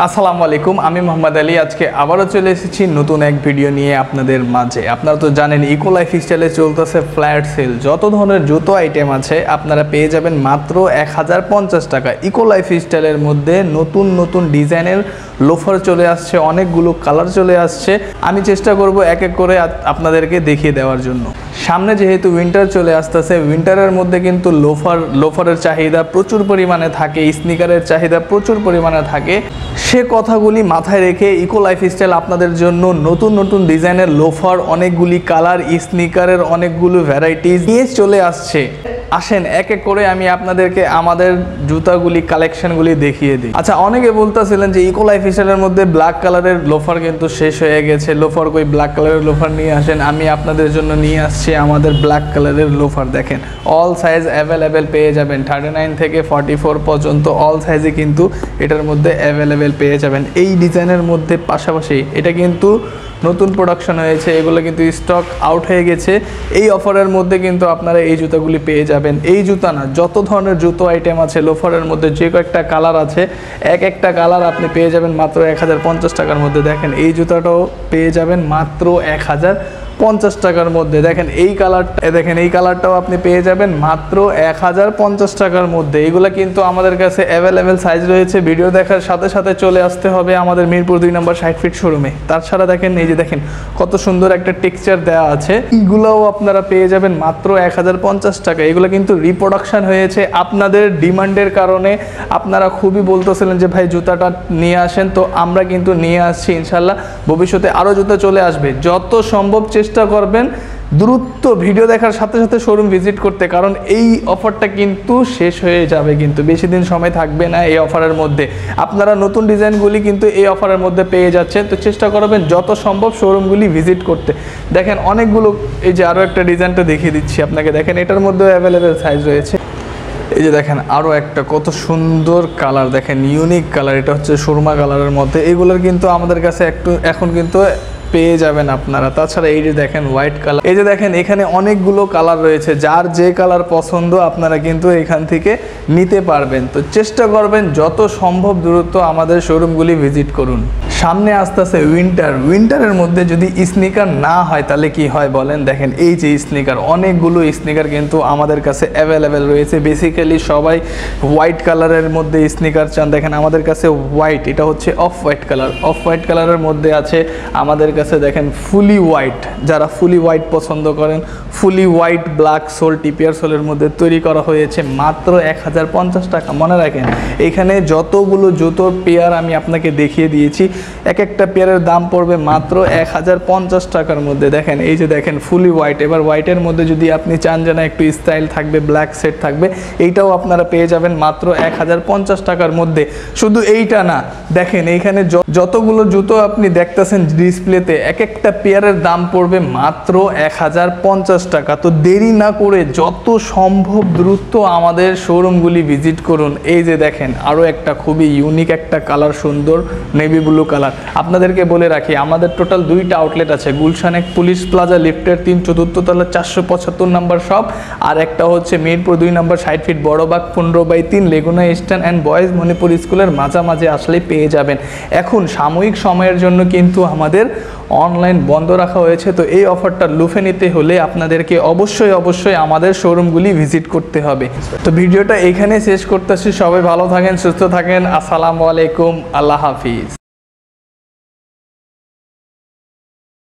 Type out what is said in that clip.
আসসালামু আলাইকুম, আমি মোহাম্মদ আলী। আজকে আবারও চলে এসেছি নতুন এক ভিডিও নিয়ে আপনাদের মাঝে। আপনারা তো জানেন ইকো লাইফস্টাইলে চলতেছে ফ্ল্যাট সেল। যত ধরনের জুতো আইটেম আছে আপনারা পেয়ে যাবেন মাত্র 1050 টাকা। ইকো লাইফস্টাইলের মধ্যে নতুন নতুন ডিজাইনের লোফার চলে আসছে, অনেকগুলো কালার চলে আসছে। আমি চেষ্টা করব এক এক করে আপনাদেরকে দেখিয়ে দেওয়ার জন্য। সামনে যেহেতু উইন্টার চলে আসতেছে, উইন্টারের মধ্যে কিন্তু লোফারের চাহিদা প্রচুর পরিমাণে থাকে, স্নিকারের চাহিদা প্রচুর পরিমাণে থাকে। সে কথাগুলি মাথায় রেখে ইকো লাইফস্টাইল আপনাদের জন্য নতুন নতুন ডিজাইনের লোফার, অনেকগুলি কালার, স্নিকারের অনেকগুলো ভ্যারাইটিস নিয়ে চলে আসছে। আসেন এক এক করে আমি আপনাদেরকে আমাদের জুতাগুলি কালেকশনগুলি দেখিয়ে দিই। আচ্ছা, অনেকে বলতেছিলেন যে ইকো লাইফস্টাইলের মধ্যে ব্ল্যাক কালারের লোফার কিন্তু শেষ হয়ে গেছে, লোফার কই, ব্ল্যাক কালারের লোফার নিয়ে আসেন। আমি আপনাদের জন্য নিয়ে আসছি আমাদের ব্ল্যাক কালারের লোফার। দেখেন অল সাইজ অ্যাভেলেবেল পেয়ে যাবেন, 39 থেকে 44 পর্যন্ত অল সাইজে কিন্তু এটার মধ্যে অ্যাভেলেবেল পেয়ে যাবেন। এই ডিজাইনের মধ্যে পাশাপাশি এটা কিন্তু নতুন প্রোডাকশন হয়েছে, এগুলো কিন্তু স্টক আউট হয়ে গেছে। এই অফারের মধ্যে কিন্তু আপনারা এই জুতাগুলি পেয়ে যাবেন। এই জুতা না, যত ধরনের জুতো আইটেম আছে লোফারের মধ্যে, যে কয়েকটা কালার আছে, এক একটা কালার আপনি পেয়ে যাবেন মাত্র 1050 টাকার মধ্যে। দেখেন এই জুতাটাও পেয়ে যাবেন মাত্র 1050 টাকার মধ্যে। দেখেন এই কালারটা, দেখেন এই কালারটাও আপনি পেয়ে যাবেন মাত্র 1050 টাকার মধ্যে। এইগুলো কিন্তু আমাদের কাছে অ্যাভেলেবেল সাইজ রয়েছে। ভিডিও দেখার সাথে সাথে চলে আসতে হবে আমাদের মিরপুর 2 নম্বর 60 ফিট শোরুমে। তাছাড়া দেখেন এই যে দেখেন কত সুন্দর একটা টেক্সচার দেওয়া আছে, এইগুলোও আপনারা পেয়ে যাবেন মাত্র 1050 টাকা। এগুলো কিন্তু রিপ্রোডাকশন হয়েছে আপনাদের ডিমান্ডের কারণে। আপনারা খুবই বলতেছিলেন যে ভাই জুতাটা নিয়ে আসেন, তো আমরা কিন্তু নিয়ে আসছি। ইনশাল্লাহ ভবিষ্যতে আরও জুতা চলে আসবে। যত সম্ভব চেষ্টা করবেন দ্রুত ভিডিও দেখার সাথে সাথে শোরুম ভিজিট করতে, কারণ এই অফারটা কিন্তু শেষ হয়ে যাবে, কিন্তু বেশি দিন সময় থাকবে না এই অফারের মধ্যে। আপনারা নতুন ডিজাইনগুলি কিন্তু এই অফারের মধ্যে পেয়ে যাচ্ছেন, তো চেষ্টা করবেন যত সম্ভব শোরুমগুলি ভিজিট করতে। দেখেন অনেকগুলো, এই যে আরও একটা ডিজাইনটা দেখিয়ে দিচ্ছি আপনাকে। দেখেন এটার মধ্যেও অ্যাভেলেবেল সাইজ রয়েছে। এই যে দেখেন আরও একটা কত সুন্দর কালার, দেখেন ইউনিক কালার, এটা হচ্ছে সুরমা কালারের মধ্যে। এগুলোর কিন্তু আমাদের কাছে এখন কিন্তু পেয়ে যাবেন আপনারা। তাছাড়া এই যে দেখেন হোয়াইট কালার, এই যে দেখেন এখানে অনেকগুলো কালার রয়েছে, যার যে কালার পছন্দ আপনারা কিন্তু এখান থেকে নিতে পারবেন। তো চেষ্টা করবেন যত সম্ভব দ্রুত আমাদের শোরুমগুলি ভিজিট করুন। সামনে আসতেছে উইন্টার। উইন্টারের মধ্যে যদি স্নিকার না হয় তাহলে কি হয় বলেন? দেখেন এই যে স্নিকার, অনেকগুলো স্নিকার কিন্তু আমাদের কাছে অ্যাভেলেবেল রয়েছে। বেসিক্যালি সবাই হোয়াইট কালারের মধ্যে স্নিকার চান। দেখেন আমাদের কাছে হোয়াইট, এটা হচ্ছে off white colour, off white কালারের মধ্যে আছে আমাদের কাছে। দেখেন ফুলি হোয়াইট, যারা ফুলি হোয়াইট পছন্দ করেন, fully white black sole, TPR সোলের মধ্যে তৈরি করা হয়েছে মাত্র 1050 টাকা। মনে রাখেন এখানে যতগুলো জুতোর পেয়ার আমি আপনাকে দেখিয়ে দিয়েছি, এক একটা পেয়ারের দাম পড়বে মাত্র 1050 টাকার মধ্যে। দেখেন এই যে দেখেন ফুলি হোয়াইট। এবার হোয়াইটের মধ্যে যদি আপনি চান যে না একটু স্টাইল থাকবে, ব্ল্যাক সেট থাকবে, এইটাও আপনারা পেয়ে যাবেন মাত্র 1050 টাকার মধ্যে। শুধু এইটা না, দেখেন এইখানে যতগুলো জুতো আপনি দেখতেছেন ডিসপ্লেতে, এক একটা পেয়ারের দাম পড়বে মাত্র 1050 টাকা। তো দেরি না করে যত সম্ভব দ্রুত আমাদের শোরুমগুলি ভিজিট করুন। এই যে দেখেন আরও একটা খুবই ইউনিক একটা কালার, সুন্দর নেভি ব্লু কালার। আপনাদেরকে বলে রাখি আমাদের টোটাল 2টা আউটলেট আছে, গুলশান এক পুলিশ প্লাজা লিফটের 3 চতুর্থ তলা 475 নম্বর শপ, আর একটা হচ্ছে মিরপুর 2 নম্বর 60 feet Borobagh 15/3 Laguna eastern and boys Manipur স্কুলের মাঝামাঝি আসলেই পেয়ে যাবেন। এখন সাময়িক সময়ের জন্য কিন্তু আমাদের অনলাইন বন্ধ রাখা হয়েছে, তো এই অফারটা লুফে নিতে হলে আপনাদেরকে অবশ্যই আমাদের শোরুমগুলি ভিজিট করতে হবে। তো ভিডিওটা এখানে শেষ করতেছি। সবাই ভালো থাকেন, সুস্থ থাকেন। আসসালামু আলাইকুম, আল্লাহ হাফিজ।